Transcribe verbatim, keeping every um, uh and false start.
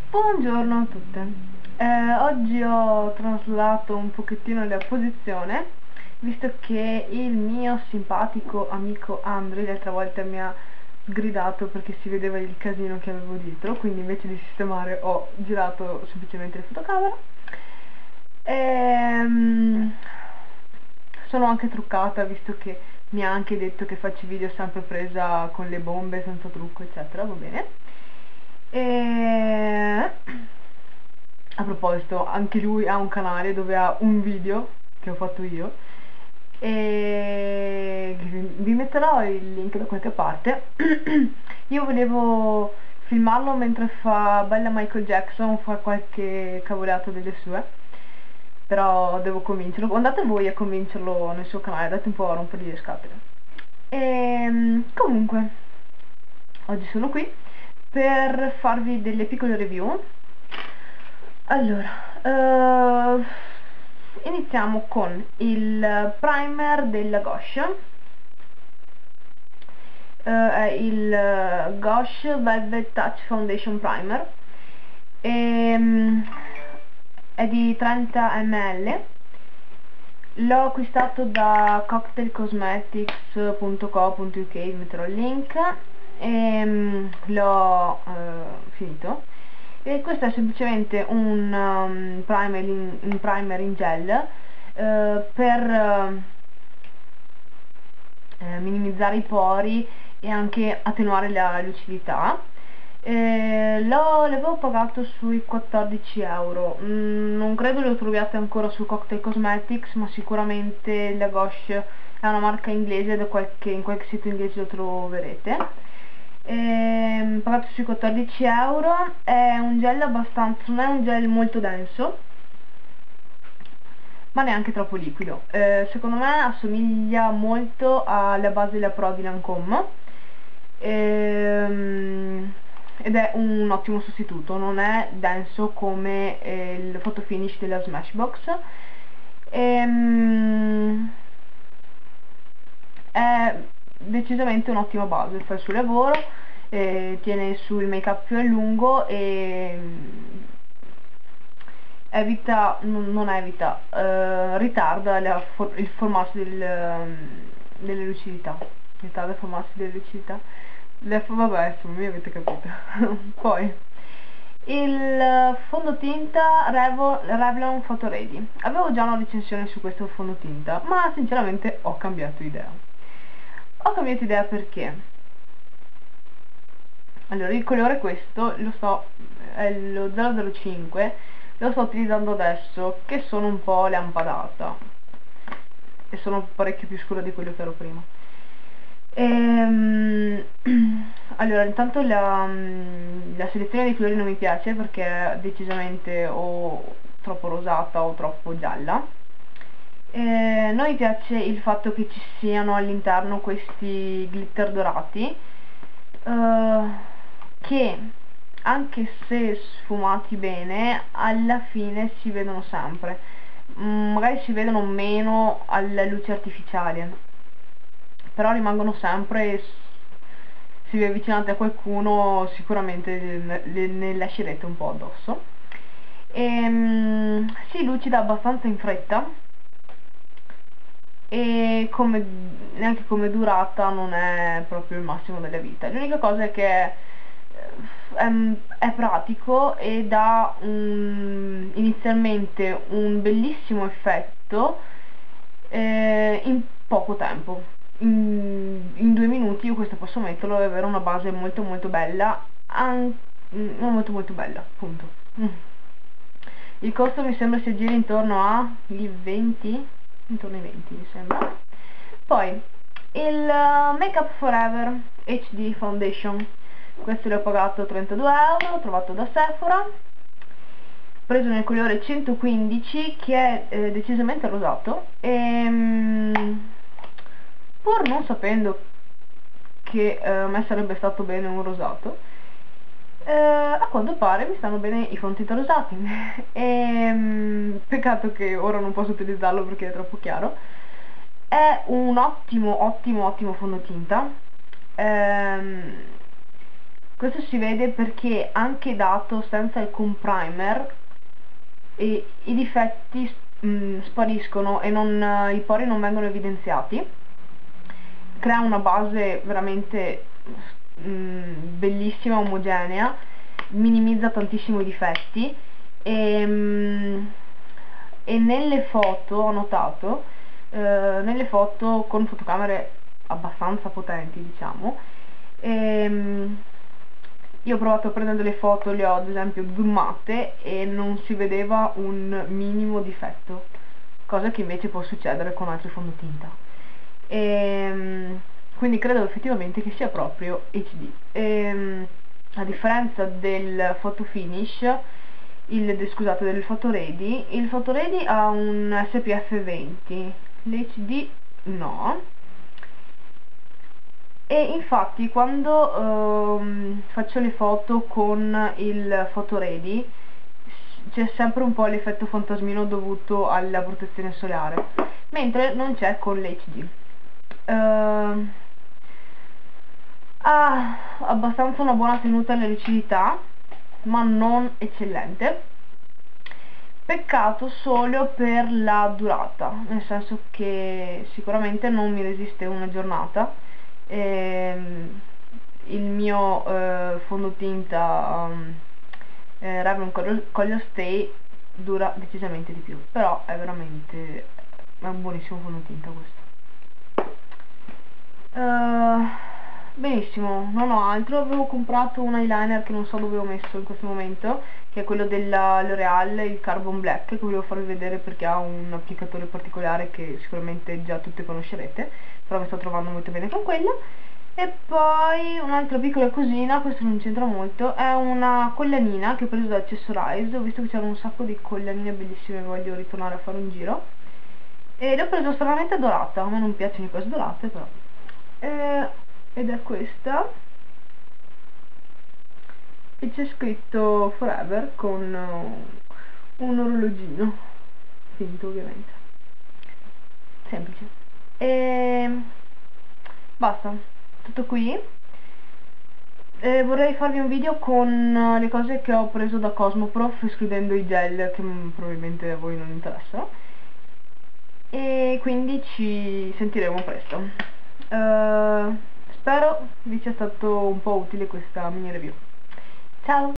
Buongiorno a tutte. Eh, oggi ho traslato un pochettino la posizione, visto che il mio simpatico amico Andri l'altra volta mi ha gridato perché si vedeva il casino che avevo dietro, quindi invece di sistemare ho girato semplicemente la fotocamera. Ehm, sono anche truccata, visto che mi ha anche detto che faccio video sempre presa con le bombe, senza trucco, eccetera, va bene. E a proposito, anche lui ha un canale dove ha un video che ho fatto io e vi metterò il link da qualche parte. Io volevo filmarlo mentre fa bella Michael Jackson, fa qualche cavolata delle sue, però devo convincerlo. Andate voi a convincerlo nel suo canale, date un po' a rompergli le scatole. E comunque, oggi sono qui per farvi delle piccole review. Allora, uh, iniziamo con il primer della Gosh. Uh, è il Gosh Velvet Touch Foundation Primer. E, um, è di trenta millilitri. L'ho acquistato da cocktail cosmetics punto co punto uk, vi metterò il link, e um, l'ho uh, finito. E questo è semplicemente un um, primer, in, un primer in gel uh, per uh, eh, minimizzare i pori e anche attenuare la lucidità. Eh, l'avevo pagato sui quattordici euro. Mm, non credo lo troviate ancora su Cocktail Cosmetics, ma sicuramente la Gosh è una marca inglese, da qualche, in qualche sito inglese lo troverete. Eh, pagato sui quattordici euro. È un gel abbastanza, non è un gel molto denso, ma neanche troppo liquido. Eh, secondo me assomiglia molto alla base della Pro di Lancôme, ehm, ed è un ottimo sostituto, non è denso come eh, il photo finish della Smashbox. Ehm, è decisamente un'ottima base, fa il suo lavoro, eh, tiene sul make up più a lungo e evita, non, non evita, eh, ritarda la, for, il formarsi del, delle lucidità, ritarda il formarsi delle lucidità, le, vabbè, insomma, mi avete capito. Poi, il fondotinta Revo, Revlon Photo Ready. Avevo già una recensione su questo fondotinta, ma sinceramente ho cambiato idea. Ho cambiato idea perché? Allora, il colore è questo, lo sto, è lo zero zero cinque, lo sto utilizzando adesso che sono un po' lampadata e sono parecchio più scura di quello che ero prima. Ehm, allora, intanto la, la selezione dei colori non mi piace perché è decisamente o troppo rosata o troppo gialla. Eh, non mi piace il fatto che ci siano all'interno questi glitter dorati, uh, che anche se sfumati bene alla fine si vedono sempre. Mm, magari si vedono meno alla luce artificiale, però rimangono sempre, e se vi avvicinate a qualcuno sicuramente ne, ne, ne lascerete un po' addosso. E, si lucida abbastanza in fretta e come, neanche come durata non è proprio il massimo della vita. L'unica cosa è che è, è, è pratico e dà un, inizialmente un bellissimo effetto eh, in poco tempo. In, in due minuti io questo posso metterlo e avere una base molto molto bella, an, non molto molto bella, appunto. Mm. Il costo mi sembra si aggira intorno ai venti, intorno ai venti mi sembra. Poi il Make Up Forever H D Foundation, questo l'ho pagato trentadue euro, l'ho trovato da Sephora, preso nel colore centoquindici che è eh, decisamente rosato e mm, pur non sapendo che eh, a me sarebbe stato bene un rosato, eh, a quanto pare mi stanno bene i fontinta rosati e mm, peccato che ora non posso utilizzarlo perché è troppo chiaro. È un ottimo ottimo ottimo fondotinta, ehm, Questo si vede perché anche dato senza alcun primer e i difetti mh, spariscono e non, i pori non vengono evidenziati, crea una base veramente mh, bellissima, omogenea, minimizza tantissimo i difetti e, mh, e nelle foto ho notato, eh, nelle foto con fotocamere abbastanza potenti, diciamo, e, mh, io ho provato a prendere delle foto, le ho ad esempio zoomate e non si vedeva un minimo difetto, cosa che invece può succedere con altri fondotinta. E, quindi credo effettivamente che sia proprio H D. E, a differenza del photo finish, il, scusate, del photo ready, il photo ready ha un S P F venti, l'H D no. E infatti quando ehm, faccio le foto con il photo ready c'è sempre un po' l'effetto fantasmino dovuto alla protezione solare, mentre non c'è con l'H D. Uh, ha abbastanza una buona tenuta alla lucidità, ma non eccellente. Peccato solo per la durata, nel senso che sicuramente non mi resiste una giornata. Ehm, il mio eh, fondotinta um, eh, Revlon Color, Color Stay dura decisamente di più, però è veramente è un buonissimo fondotinta questo. Uh, benissimo, non ho altro. Avevo comprato un eyeliner che non so dove ho messo in questo momento, che è quello della L'Oreal, il Carbon Black, che volevo farvi vedere perché ha un applicatore particolare che sicuramente già tutti conoscerete, però mi sto trovando molto bene con quello. E poi un'altra piccola cosina, questo non c'entra molto, è una collanina che ho preso da Accessorize. Ho visto che c'erano un sacco di collanine bellissime, voglio ritornare a fare un giro, e l'ho preso stranamente dorata. A me non piacciono le cose dorate, però eh, ed è questa, e c'è scritto Forever con uh, un orologino finto, ovviamente, semplice. E basta, tutto qui. Eh, vorrei farvi un video con le cose che ho preso da Cosmoprof, escludendo i gel che mm, probabilmente a voi non interessano, e quindi ci sentiremo presto. Uh, spero vi sia stato un po' utile questa mini review. Ciao!